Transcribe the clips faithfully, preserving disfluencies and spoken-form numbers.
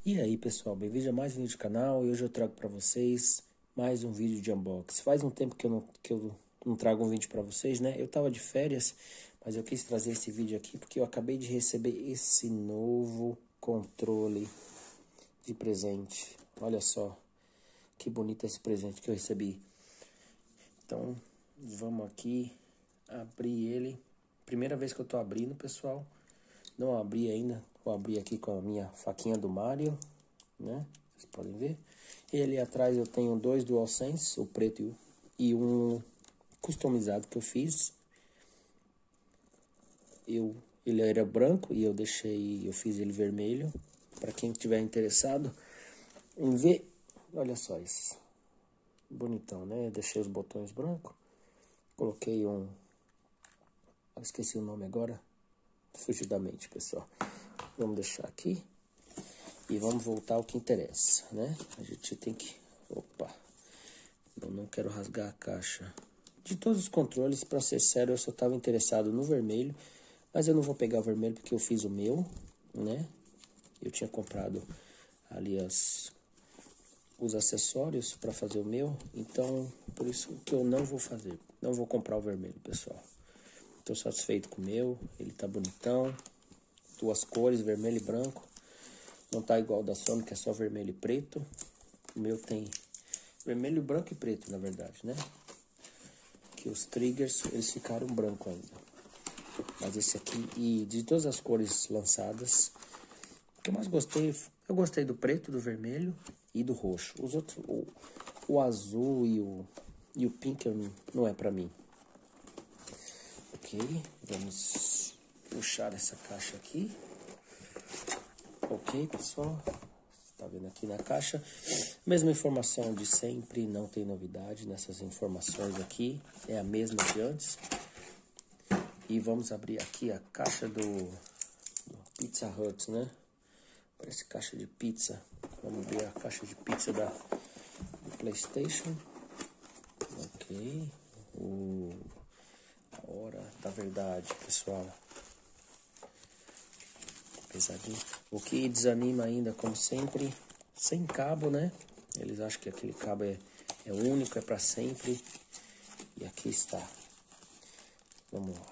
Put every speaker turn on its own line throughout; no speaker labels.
E aí pessoal, bem-vindo a mais um vídeo do canal e hoje eu trago para vocês mais um vídeo de unboxing. Faz um tempo que eu não, que eu não trago um vídeo para vocês, né? Eu tava de férias, mas eu quis trazer esse vídeo aqui porque eu acabei de receber esse novo controle de presente. Olha só que bonito esse presente que eu recebi. Então vamos aqui abrir ele. Primeira vez que eu tô abrindo, pessoal. Não abri ainda. Vou abrir aqui com a minha faquinha do Mario, né? Vocês podem ver. E ali atrás eu tenho dois DualSense, o preto e um customizado que eu fiz. Eu, ele era branco e eu deixei, eu fiz ele vermelho. Para quem estiver interessado em ver, olha só isso. Bonitão, né? Eu deixei os botões brancos. Coloquei um... Eu esqueci o nome agora. Fugiu da mente, pessoal. Vamos deixar aqui. E vamos voltar ao que interessa, né? A gente tem que... Opa! Eu não quero rasgar a caixa. De todos os controles, para ser sério, eu só estava interessado no vermelho. Mas eu não vou pegar o vermelho porque eu fiz o meu, né? Eu tinha comprado ali as, os acessórios para fazer o meu. Então, por isso que eu não vou fazer. Não vou comprar o vermelho, pessoal. Estou satisfeito com o meu. Ele tá bonitão. Duas cores, vermelho e branco. Não tá igual da Sony, que é só vermelho e preto. O meu tem vermelho, branco e preto, na verdade, né? Que os triggers, eles ficaram branco ainda. Mas esse aqui, e de todas as cores lançadas, o que eu mais gostei, eu gostei do preto, do vermelho e do roxo. Os outros, o, o azul e o, e o pink não é pra mim. Ok, vamos puxar essa caixa aqui. Ok, pessoal, tá vendo aqui na caixa, mesma informação de sempre, não tem novidade nessas informações aqui, é a mesma de antes. E vamos abrir aqui a caixa do, do Pizza Hut, né? Parece caixa de pizza. Vamos abrir a caixa de pizza da, do PlayStation. Ok, o, a hora da verdade, pessoal. Pesadinho. O que desanima ainda, como sempre, sem cabo, né? Eles acham que aquele cabo é, é único, é para sempre. E aqui está. Vamos lá.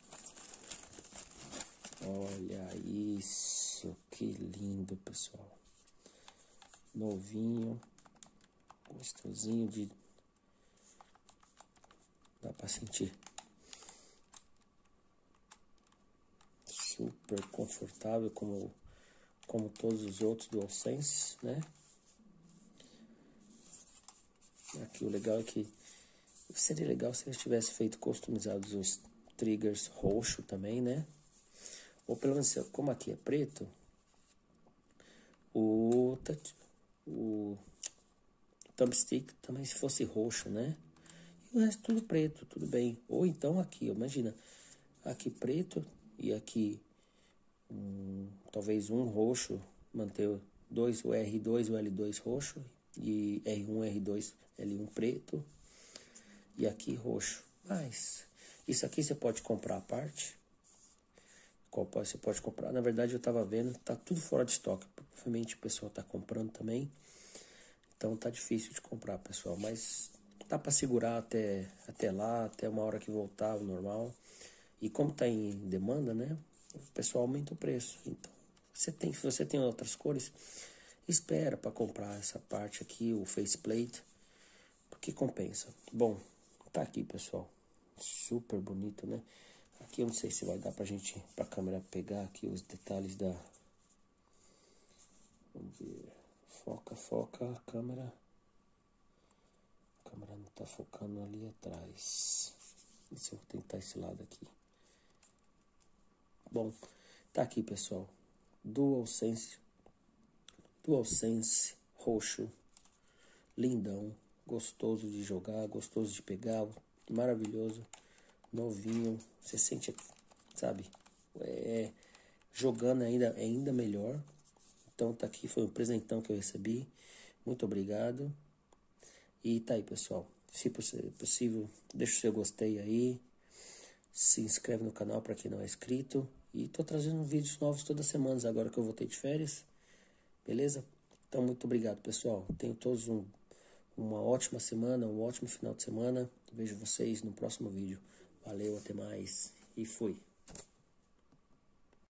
Olha isso, que lindo, pessoal. Novinho, gostosinho de... Dá para sentir. Super confortável, como, como todos os outros DualSense, né? Aqui o legal é que seria legal se eles tivessem feito customizados os triggers roxo também, né? Ou pelo menos, como aqui é preto, o, o thumbstick também se fosse roxo, né? E o resto tudo preto, tudo bem. Ou então aqui, imagina, aqui preto e aqui um, talvez um roxo, manter dois, o R dois e o L dois roxo, e R um, R dois, L um preto, e aqui roxo. Mas isso aqui você pode comprar à parte. Qual você pode comprar? Na verdade eu tava vendo, tá tudo fora de estoque. Provavelmente o pessoal tá comprando também. Então tá difícil de comprar, pessoal. Mas dá para segurar até, até lá, até uma hora que voltar ao normal. E como tá em demanda, né? O pessoal aumenta o preço. Então, você tem, se você tem outras cores, espera para comprar essa parte aqui, o faceplate, porque compensa. Bom, tá aqui, pessoal. Super bonito, né? Aqui eu não sei se vai dar pra gente, pra câmera pegar aqui os detalhes da... Vamos ver. Foca, foca, a câmera. A câmera não tá focando ali atrás. Deixa eu tentar esse lado aqui. Bom, tá aqui, pessoal. DualSense. DualSense roxo. Lindão. Gostoso de jogar, gostoso de pegar. Maravilhoso. Novinho. Você sente, sabe? É, jogando ainda, é ainda melhor. Então tá aqui, foi um presentão que eu recebi. Muito obrigado. E tá aí, pessoal. Se possível, deixa o seu gostei aí. Se inscreve no canal para quem não é inscrito. E tô trazendo vídeos novos todas as semanas agora que eu voltei de férias. beleza? Então, muito obrigado, pessoal. Tenham todos um, uma ótima semana, um ótimo final de semana. Vejo vocês no próximo vídeo. Valeu, até mais e fui.